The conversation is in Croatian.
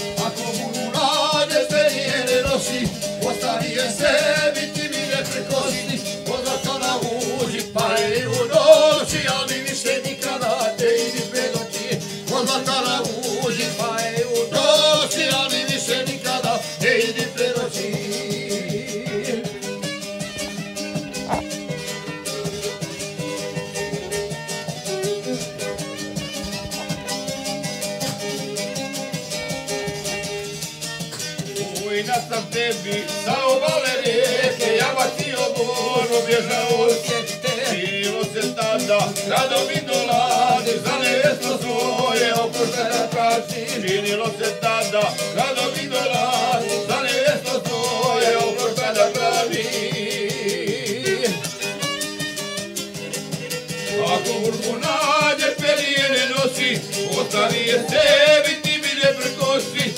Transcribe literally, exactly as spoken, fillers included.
Ako burunade ferijene nosi, ostavije se vitimine prekosti, pozlata na uđi pa je u noći, ali više nikada te idi pred oči. Pozlata na uđi pa je u noći, ali više nikada te idi pred oči. Ujna sam tebi sa obale rijeke, ja batio bono bježao se te. Bilo se tada, rado mi dolazi, za nevesto svoje oproštaja traži. Činilo se tada, rado mi dolazi, za nevesto svoje oproštaja traži. Ako burku nađe perijene nosi, ostavi je sebi ti mi ne prekosi.